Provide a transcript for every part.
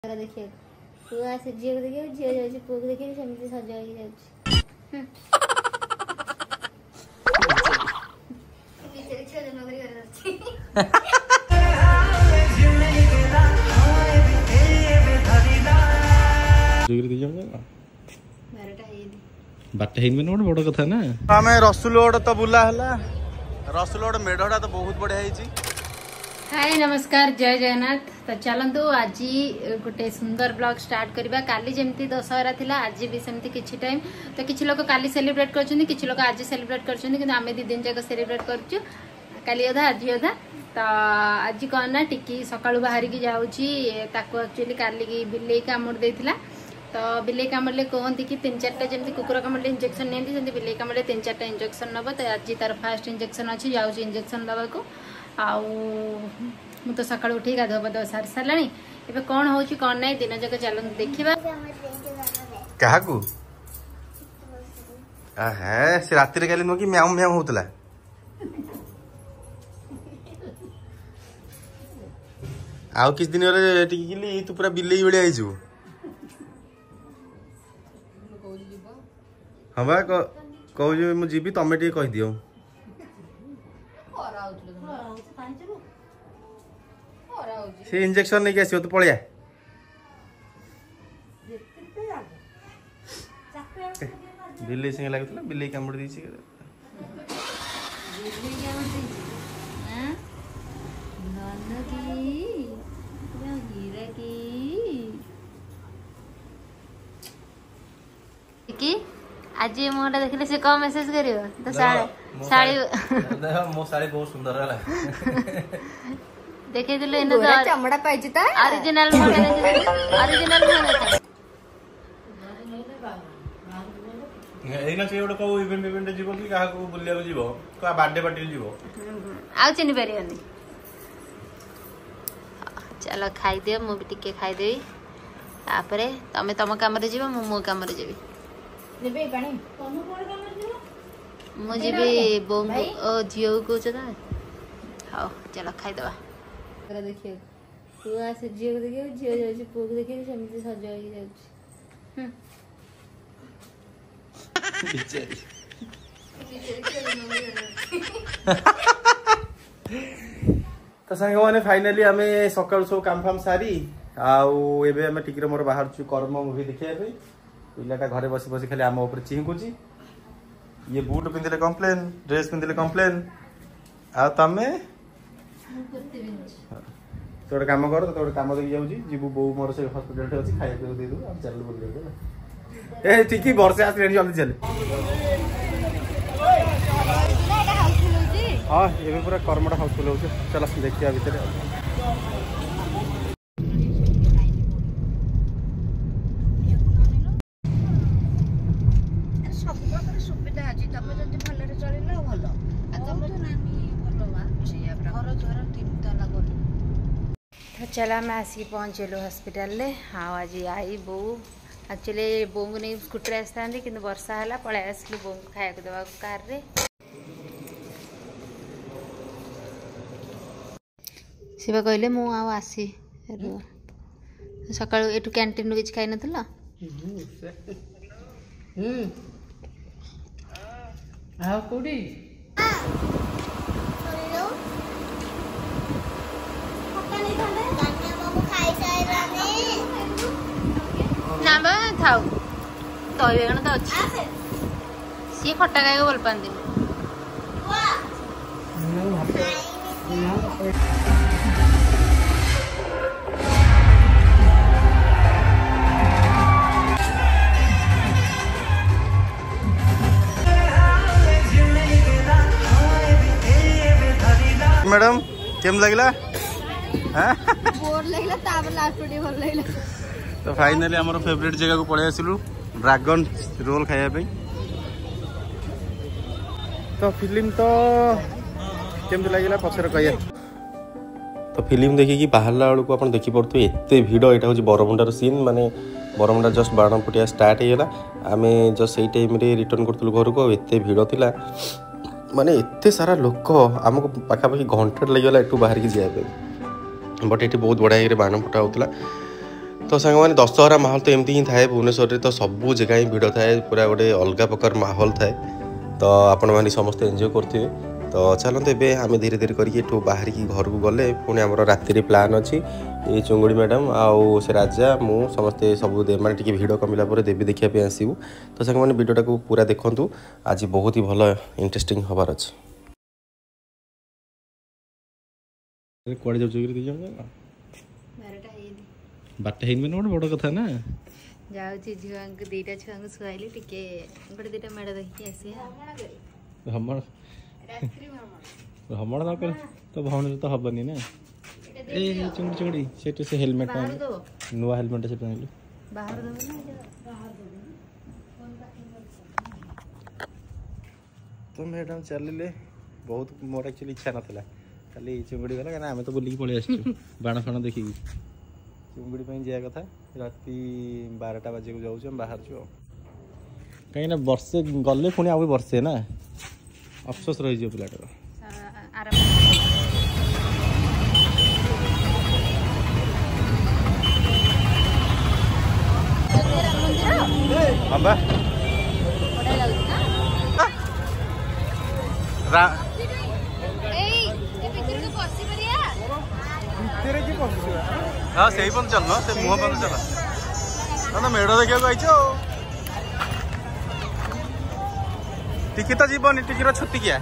देखिए तू आस झील को देखिए झील जाऊँ पुओ को देखिए सेमती सजा हो बाटे गोटे बड़ कथा ना आम रसुलगड़ तो बुला है रसुलगड़ मेढ़ा तो बहुत बढ़िया। हाय नमस्कार जय जगन्नाथ। तो चलतु आज गोटे सुंदर ब्लॉग स्टार्ट करवा। काली जमती दशहरा थिला आज भी सेमती किछि टाइम तो किछि लोग काली सेलिब्रेट करछुनी किछि लोग आज सेलिब्रेट करछुनी किंतु आमे दी दिन जाक सेलिब्रेट करछु काली अधा आज अधा। तो आज कौन ना टिकी सकाळु बाहर की जाउची ताको एक्चुअली काली की बिल्ली कामुड़ देथिला। तो बिल्ली कामुड़ले कहती कि 3-4टा जमती कुकुर कामुड़ले इंजेक्शन नियंती सेमती बिल्ली कामुड़ले 3-4टा इंजेक्शन नब। तो आज तार फास्ट इंजेक्शन अच्छी जाउची इंजेक्शन दबा को मु तो सका उठी गाधुआ पाधुआ सारी सारा ए कौन हो कौन ना दिन जाक चल देखा क्या से राति काली नुह कि म्याऊ म्याऊ होता आउ किस दिन तू पूरा बिलेई भाया हो। हाँ बा कहूँ मुझे जीवी तमें टे कहीदि से इंजेक्शन नहीं आस तो पलिया बिल्ली संगे लगता बिल्ली कामुड़ दी आज मुहटा देखले से कौन मेसेज करियो तो साड़ी मो साड़ी बहुत सुंदर है देखे दिले इन तो चमड़ा पाइछि ता ओरिजिनल ओरिजिनल एना से गोटे को इवेंट इवेंट जीवो कि काहा को बुलिया को जीवो का बर्थडे पार्टी जीवो आ चिनि परियनी। चलो खाई दियो मु भी टिके खाई देई तापरे तमे तम काम रे जीवो मु मो काम रे जीवी लेबे पानी तम कोन काम रे जीवो मु जीवी बोंगो ओ जियो को चदा। हां चलो खाई दबा देखिए तू आस झील को देखिए झील जाऊँ पुओ को देखिए सेमती सजा हो तो सांग मैंने फाइनाली आम सकाल सब काम फाम सारी आम टिकी मोर बाहर कर्म मुवी देखा पिलाटा घरे बस बस खाली आम उपर चिंकुची ये बूट पिंधले कम्प्लेन ड्रेस पिंधले कम्प्लेन आ तमें तो गोटे कम कर तो गोटे कम देखिए जाऊँगी जीवु बो मोर से हस्पिटाल अच्छी खाया दे दू चल बोल ए ठीक वर्षे आस जल्दी चल। हाँ ये पूरा कर्मटा हाउसफुल हो चल देखिए भितर चला मैं आसिक पहुँचलु हॉस्पिटल हाँ आज आई बो एक्चुअली बो को नहीं स्कूटर आसता कि वर्षा है पलि आसलु बो को खाया देवा कार रे शिवा कहले मु आसी सका एटू कैंटीन किसी खाई ना ना थाऊ दही बेगन तो अच्छी सी खट्टा खाई भल पाती मैडम केम लगला बोर लगला तापर लास्ट वीडियो भल लगला। तो फाइनली आमर फेवरेट जगह को पड़े आसलु ड्रैगन रोल खाया तो फिल्म तो केमती लगे पचर कह तो फिल्म देखिकी बाहर बेलू आप देखिपे एत भिड़ यहाँ हूँ बरमुंडार सीन माने बरमुंडा जस्ट 12 फुटिया स्टार्ट होगा आम जस्ट से टाइम रिटर्न करूँ घर को एत भिड़ था माने एत सारा लोक आमको पाखापाखि घंटे लगेगा एठू बाहर की जाए बट ये बहुत बढ़िया बाण फुटा होता तो सांग मैंने दशहरा माहौल तो एमती ही थाए भुवनेश्वर तो सबू जगह ही भिड़ थाए पूरा गोटे अलग प्रकार माहौल थाए तो आपण मैंने समस्त एंजॉय करते तो चलते ए आम धीरे धीरे करके बाहर की घर को गले पुणी आम राति प्लान अच्छी ये चुंगुड़ी मैडम आउ से राजा मु समस्ते सब माने टिके भिड़ कमिला देवी देखा आसबू तो सांग मैंने वीडियोटा को पूरा देखूँ आज बहुत ही भल इंटरेस्टिंग हबार अच्छे कड़े जाऊँ बाटा है गोटे बड़ कथा ना जाऊँ झुआ दीटा छुआ को शुआली टिके गोटे दीटा मेड़ देखिए आसिया भ्रमण न कर तो भ्रमण तो हबनी ना ए चुंगड़ी चुंगड़ी सेट से हेलमेट नुआ हेलमेट से पहनलु बाहर दबो ना तो मैडम चलिले बहुत मोर एक्चुअली इच्छा नथला खाली चुंगड़ी गला ना हमें तो बुल्ली पळे आछू बाण फाण देखि चुंगड़ी पे जाया कथा राति 12टा बजे को जाऊँ हम बाहर छो कहीं ना वर्षे गले पुणी आ वर्षे ना अफसोस रही पिलाटर हाँ से ही चल से मुह बंद चल ना मेढ़ देखा टिकी तो जीवन टिकी छुतिकिया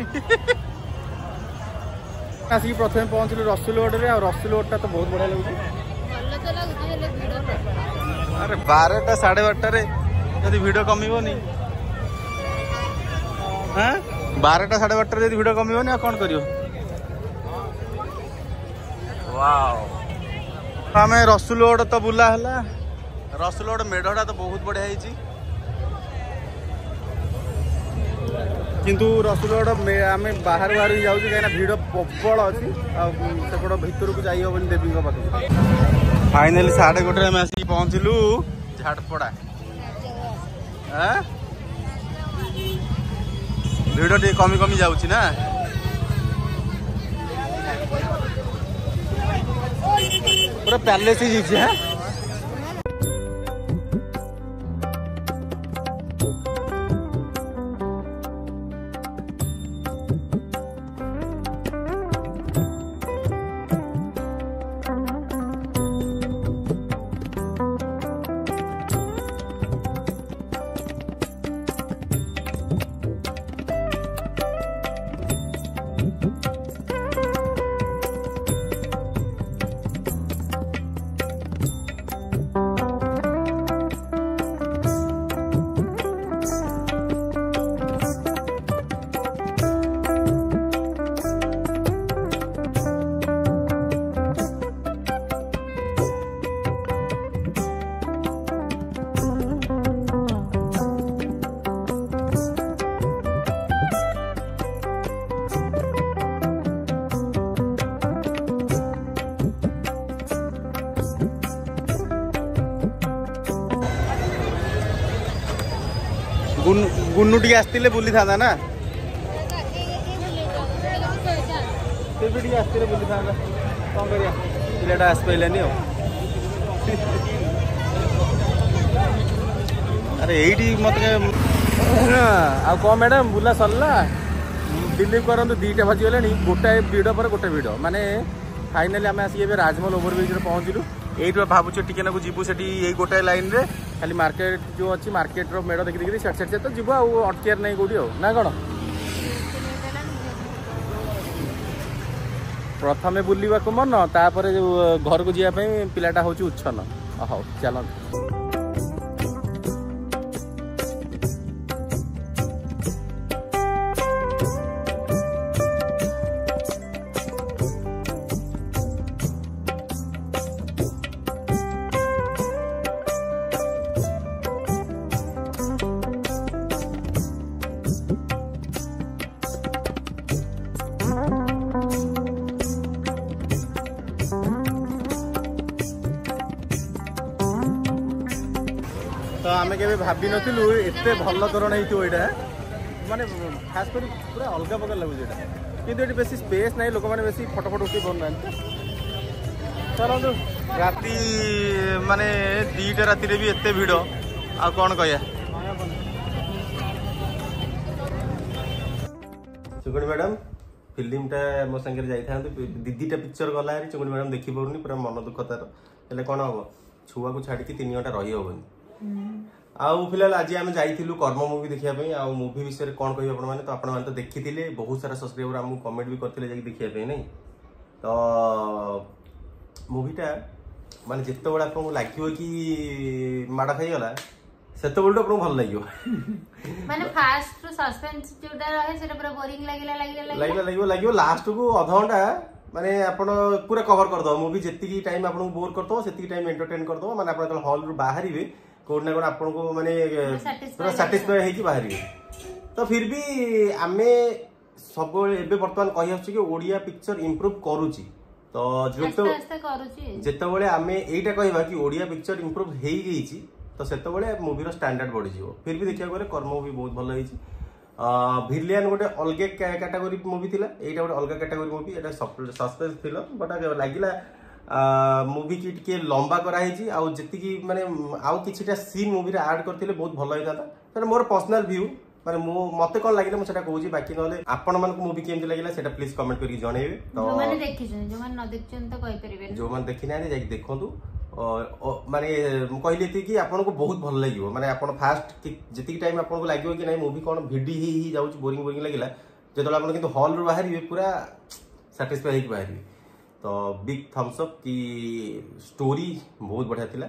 आसिक प्रथम पहुँचलु रसुलगढ़ में रसुलगढ़ तो बहुत बढ़िया लगे अरे 12टा 12:30 यदि भिड़ कमिबनी हाँ 12टा 12:30 यदि भिड़ कमिबनी कौन करियो आम रसुलगढ़ तो बुला है रसुलगढ़ मेढ़टा तो बहुत बढ़िया है किंतु रसुलगढ़ आम बाहर बाहर ही जाऊँ कहीं भिड़ प्रबल अच्छी सेपट भितर को जाई हेनी देवी पाखे फाइनाली 1:30 आम आसिक पहुँचलु झाटपड़ा भिड़ टे कमी कमी जाऊँ ना पूरा पैलेस ही जीचे है गुन्नू टी आसते बुली था ना आसते बुली था कौन कर पिलाटा आस पारानी अरे यही मत आ कौन मैडम बुला सरला बिलीव करते 2टा बजीगले गोटाए भिड़ पर गोटे भिड़ माने फाइनाली आम आसिक राजमहल ओवरब्रिज पहुँचलु ये भावुँ टिके ना जीवु से गोटाए लाइन रे खाली मार्केट जो अच्छी मार्केट रो मेढ़ देखी से तो जीव अटकियार नहीं कौटी ना कौन प्रथम बुलवा को मन तापर घर को जावाई पिलाटा हूँ उच्छन हाँ चलते तो आम के भाभी नु एत भल करण होता माने खास कर पूरा अलग प्रकार लगुच कि बेसी स्पेस ना लोक मैंने बेसी फटो फटो उठे पाना चलो राति माने 2टा राति भी एते भिड़ आ कौन कह चुगुणी मैडम फिल्मटा मो संगे जाइए दीदीटा पिक्चर गला चुगुणी मैडम देखी पार्नी पूरा मन दुख तार हेल्ले कौन हम छुआ को छाड़ी 3 घंटा रही हेनी आउ फिलहाल आज आम जाइलु कर्म मुवी देखा आ मुवी विषय कौन कह आपने तो आपने तो देखी बहुत सारा सब्सक्राइबर आमको कमेंट भी करते देखा नहीं तो मुवीटा माने जिते बड़े आपको लगे कि माड़ खाईगला से भल लगे माने फास्ट सस्पेंस जोटा रहे सेटा पूरा बोरिंग लगे लास्ट को आधा घंटा माने आपण पूरा कवर कर दो मूवी जेतिकी टाइम आपको बोर कर दो सेतिकी टाइम एंटरटेन कर दो माने आपण हॉल रु बाहर कोड ना कोड आपन को माने पूरा सैटिस्फाई है कि बाहर तो फिर भी आमे सब एबे वर्तमान कहि आछी कि ओडिया पिक्चर इंप्रूव करूची तो जेतेबेले आमे एटा कहबा कि ओडिया पिक्चर इंप्रूव हेई गईची तो सेतेबेले मूवी रो स्टैंडर्ड बढ़ी जिवो फिर भी देखिया गले कर्म मूवी बहुत भल होईची भिलियन गोटे अलगे कैटेगरी मूवी थिला एटा गोटे अलग कैटेगरी मूवी एटा सस्पेंस थिला बट लागिला मूवी की टिके लंबा कराई आउ जी माने आउ किछिटा सीन मूवी रे ऐड करथिले बहुत भल होइता मोर पर्सनल व्यू माने मते कोन लागिले म सेटा कहूची बाकी नले आपन मन को मूवी केमति लागिला सेटा प्लीज कमेंट करके जणेबे तो जो माने देखिछन जो माने न देखछन तो कहि परिबे जो माने देखि ना जाई देखंतु माने कहले थी कि आपन को बहुत भल लागिवो माने आपन फास्ट जति टाइम आपन को लागिवो कि नै मूवी कोन भिडी ही जाउची बोरिंग लागिला जेतला आपन किंतु हॉल रो बाहरिबे पूरा सैटिस्फाई हो बाहरिबे तो बिग थम्स अप की स्टोरी बहुत बढ़िया थिला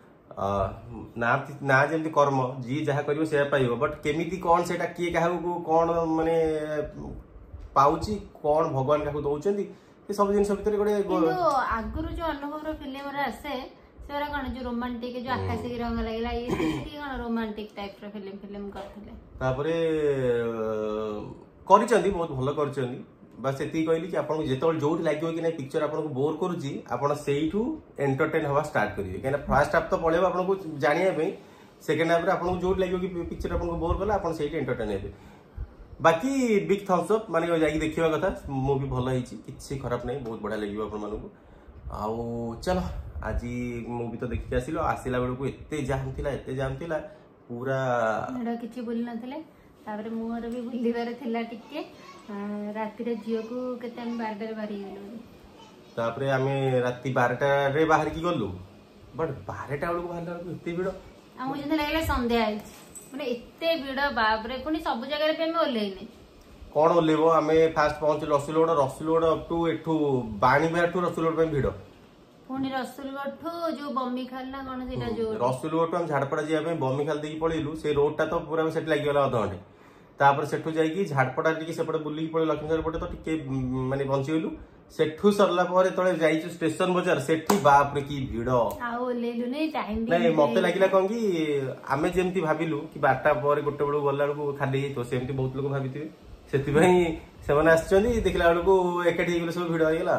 ना जमी कर्म जी जहाँ कर से पाइब बट केमिति कौन से किए क्या कौन माने पाउची कौन भगवान क्या दौरान सब जिन भर गोटे आगुरी जो अनुभव फिल्म आसे से कौन जो रोमांटिक जो आकाशी रंग लगला ये कौन रोमांटिक टाइप रो फिल्म करथिले करिसेंती बहुत भलो करिसेंती बस एति कहली कि आपन जेतो जोट लागियो कि नै पिक्चर आपन को बोर करूची आपन सेइठू एंटरटेन हवा स्टार्ट करिवे केना फर्स्ट हाफ तो पळेबो आपन को जानिया पे सेकंड हाफ रे आपन को जोट लागियो कि पिक्चर आपन को बोर करला आपन सेइठी एंटरटेन हेबे बाकी बिग थम्स अप माने जाई देखिबा कथा मूवी भलो हिची किछि खराब नै बहुत बढ़िया लागियो आपन मानको आउ चलो आज मूवी तो देखि आसिलो आसिला बेल को एते जाम थिला पूरा एडा किछि बोल नथले तापर मोर भी बुलिबार थिला टिके राति रे जियो को केते हम 12 रे बारी गेलो तापर हमें राति 12 रे बाहर की गलु बट 12 बेल को बाहर को एते भिड़ आ मुझे तो लागला संध्या आइछ माने एते भिड़ बाप रे पुनी सब जगह रे पे हम ओलेइने कोन ओलेबो हमें फास्ट पहुंच रसुलगढ़ अप टू एठू बाणीबार टू रसुलगढ़ पे भिड़ पुनी रसुलगढ़ ठो जो बम्मी खाल ना कोन सेटा जो रसुलगढ़ हम झाड़पड़ा जिया पे बम्मी खाल देकी पळेलु से रोड टा तो पूरा सेट लागि गेला आधा घंटे तापर सेठू जाई झाड़पड़ा टिके सेपटे बुलिकी पड़े लक्ष्मीसार पटे तो टिके माने बंची गलु सेठू सरला पर तळे जाईछु स्टेशन बाजार सेठी बाप रे की भीड़ आउ लेलु नै टाइम नै मते लागिला कोन कि आमे जेमति भाबिलु कि 12टा पर गोटे बेलु गल्ला को खाली तो सेमति बहुत लोग भाबिथिबे सेति भाई सेमाने आछचंदी देखला बेलु को एकेठी गेले सब भीड़ हो गेला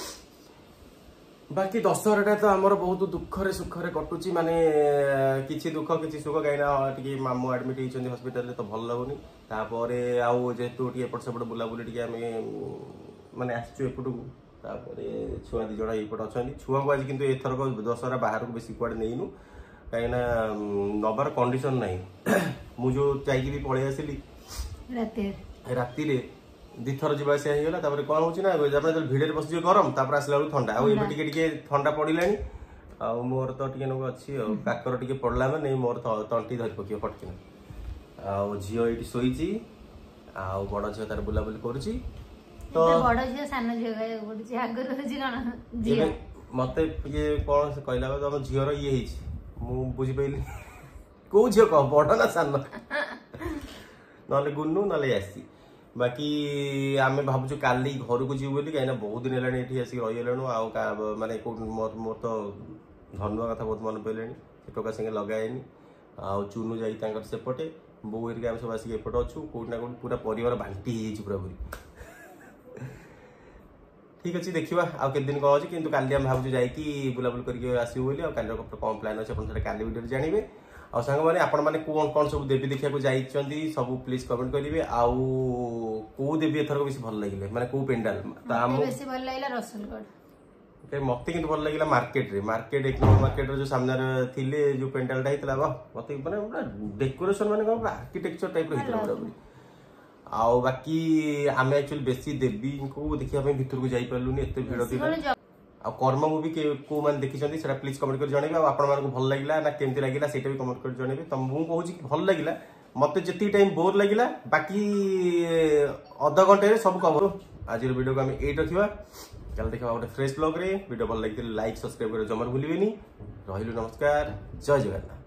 बाकी दशहराटा तो आमर बहुत दुखरे सुखरे कटुची माने किछि दुख किछि सुख गाइना टिके मामू एडमिट होइछन हॉस्पिटल तो भल लागुनी तापरे आउ जेतु टिके एपट सेपट बुलाबुली टिके आमे माने आछचु एपटु तापरे छुआ दि जणा एपट अछन छुआ को आज किंतु एथर को दशहरा बाहर को बेसी कुआड नेइनु काइना नबर कंडीशन नाही मु जो जाईकी भी पळे आसिली राति रे दिथर जीवा से हेगला तापर कोन होची ना जब भिड़े बस जे गरम तापर आसला ठंडा आ एबे टिके ठंडा पड़िलानी आ मोर तो टिके नको अछि काकर टिके पड़ला माने मोर तंटी धरि पकियो फटकिना आ झियो एटी सोईची आ बड़ झियो तार बुला बुली करूची तो बड़ झियो सान झियो गाय पडची आगर होची कोन झियो मते ये कोन से कहला बा हम झियो रो ये हिची मु बुझी पइली को झियो कह बड़ ना सान नले गुन्नू नले आसी बाकी आमे भाबुछु काली घर को जीव बोली कहीं बहुत दिन हेलानी एठी आसी रही हेलानु आ माने मोर तो धन्यवाद कथा बहुत मन पइलेनी टोका संगे लगाएनी आ चुनु जाई तांकर सेपटे बो एरिका हम सब आसी एपटे अछु कोड ना कोड पूरा परिवार बांटी हिची पूरा पूरी ठीक अछि देखिबा आ के दिन को अछि किंतु काली हम भाबुछु जाई कि बुलाबुल करके आसी बोली आ काली कौन प्लान अछि अपन काली वीडियो जानिबे आ संग माने आपण माने कोन सब देवी देखिया को जाइचंदी सब प्लीज कमेंट करिवे आ को देवी एथर को बेसी भल लागिले माने को पेंडाल ता हम बेसी भल लागिला मत कि भल लगे मार्केट एक नंबर मार्केट जो सामने थिले जो पेंडालटा होता मत माने डेकोरेशन माने आर्किटेक्चर टाइप रही आउ बाकी आम एक्चुअली बेसी देवी को देखिया भीतर को जाई पारलुनी एते भीड़ थिला आ कर्म मूवी को मैंने देखी प्लीज कमेंट कर जनइबे आपको भल लगे ना केमती लगे से कमेंट कर जनइबे तो मुझे कहूँ भल लगे मत जी टाइम बोर लगे बाकी अध घंटे सब कवर आज वीडियो को आम ये रखा चल देखा गोटे फ्रेश ब्लॉग रे वीडियो भल लगी लाइक सब्सक्राइब कर जमार भूलिए रही नमस्कार जय जगन्नाथ।